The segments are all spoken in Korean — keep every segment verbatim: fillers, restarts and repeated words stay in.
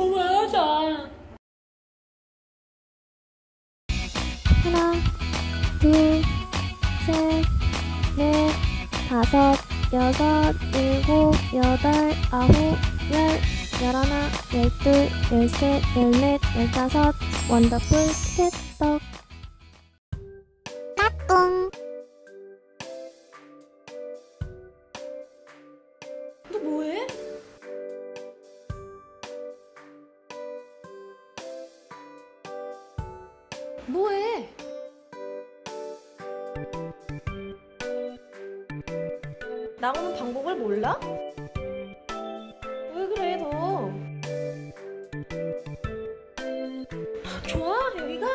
그만하자. 하나, 둘, 셋, 넷, 다섯, 여섯, 일곱, 여덟, 아홉, 열, 열하나, 열둘, 열셋, 열넷, 열다섯. 원더풀 캣독. 까꿍. 너 뭐해? 뭐해? 나오는 방법을 몰라? 왜 그래 너? 좋아 여기가?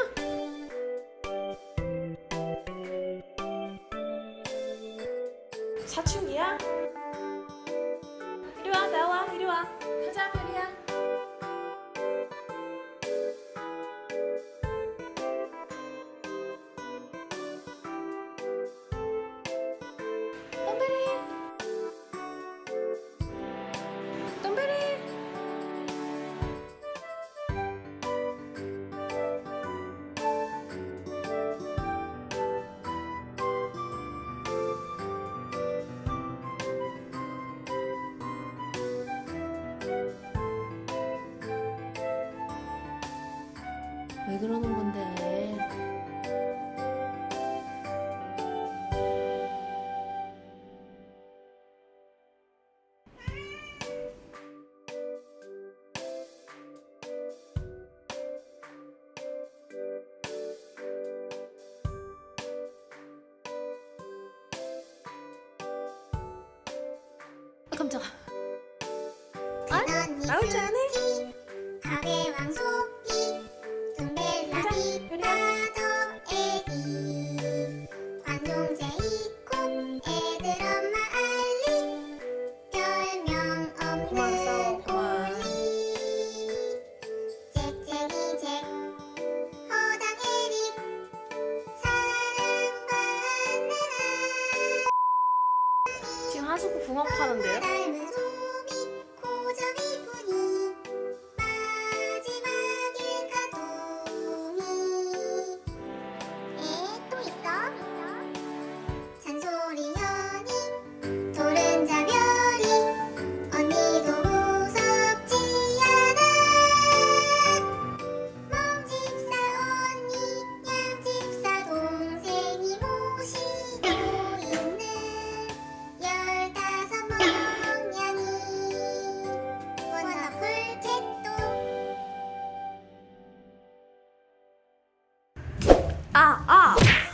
사춘기야? 이리와 나와 이리와 가자 별이야. 왜 그러는 건데? 아, 깜짝아. 아? 나올 줄 아네? 밥의 왕소피 둥벨라비 따도 애기 관종제이 콩 애들 엄마 알리 별명 없는 꼬리 잭잭이 잭 허당 에릭 사랑받는 아이 지금 하수구 붕어 파는데요? 닮은 소미 고점이 분이 마지막일 가동이 에또 있어 잔소리 연이 도른자 별이 언니도 무섭지 않아 멍집사 언니 양집사 동생이 모시고 있는 열다섯 멍냥이 원더풀 캣독. 아! 아!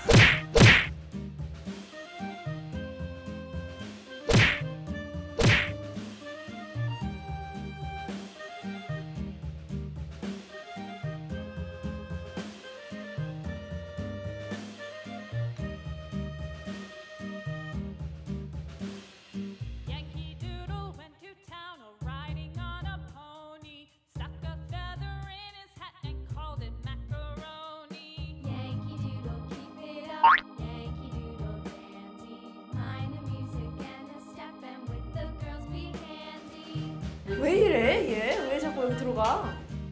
Yankee Doodle went to town a-riding on a pony, stuck a feather in his hat and called it macaroni. Yankee Doodle, keep it up, Yankee Doodle dandy, mind the music and the step and with the girls be handy. 왜 이래 얘? 왜 자꾸 여기 들어가?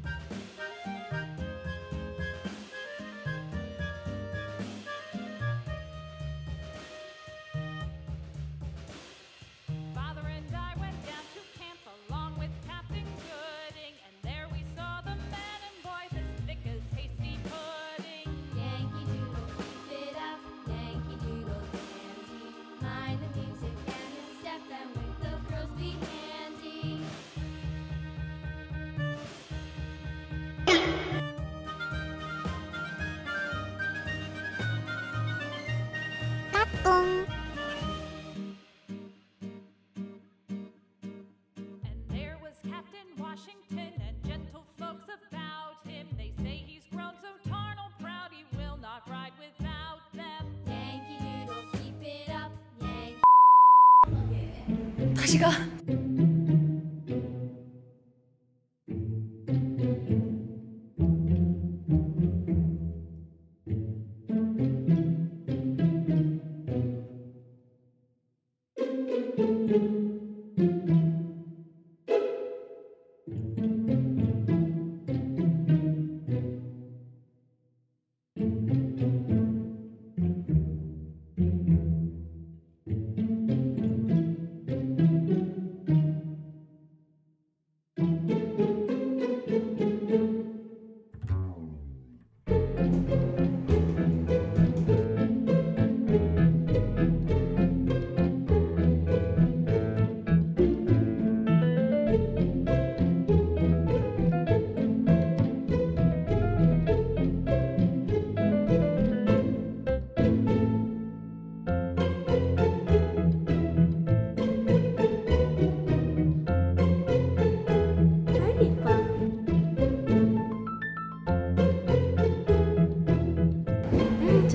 Father and I went down to camp along with Captain Gooding, and there we saw the men and boys as thick as hasty pudding. Yankee Doodle, keep it up, Yankee Doodle dandy, mind the music and the step and with the girls be handy. 까꿍. And there was Captain Washington and gentle folks about him. They say he's grown so tarnal proud he will not ride without them. Yankee Doodle, keep it up, Yankee. 다시 가.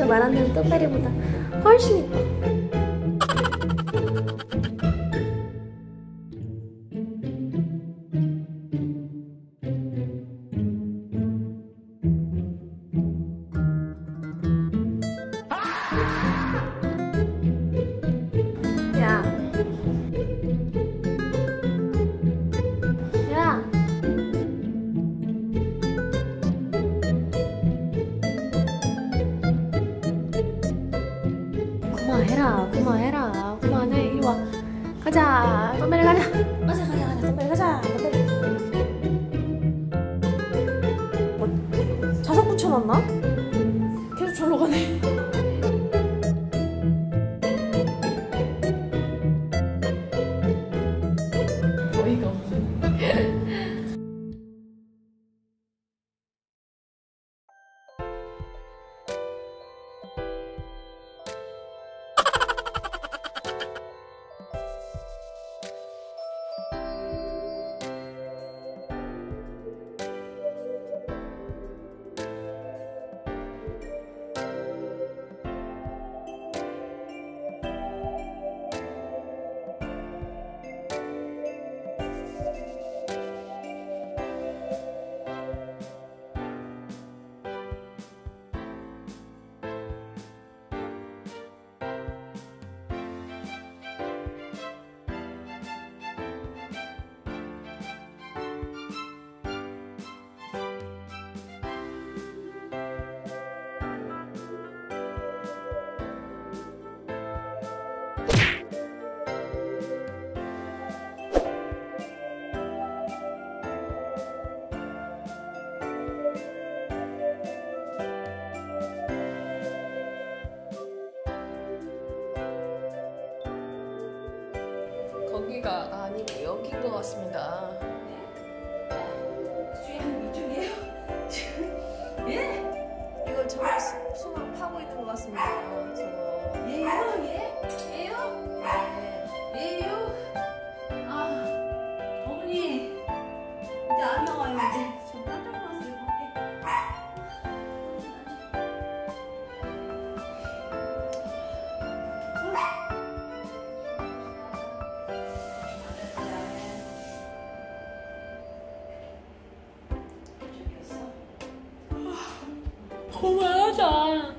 말하는 떡다리보다 훨씬 이뻐. 야. 야. 그만해라, 그만해라, 그만해. 이리 와. 가자, 떡다리 가자. 가자, 가자, 가자, 떡다리 가자. 떡다리. 뭐, 자석 붙여놨나? 계속 절로 가네. 어이가 없네. 거기가 아니고 여긴 것 같습니다. 주인 이쪽이에요? 예? 이거 저거 수박 파고 있는 것 같습니다. 저거. 얘요? 얘? 얘요? 네. 얘요? 아, 어머니 이제 안 나와요. 이제 저 깜짝 놀랐어요. 그만하자.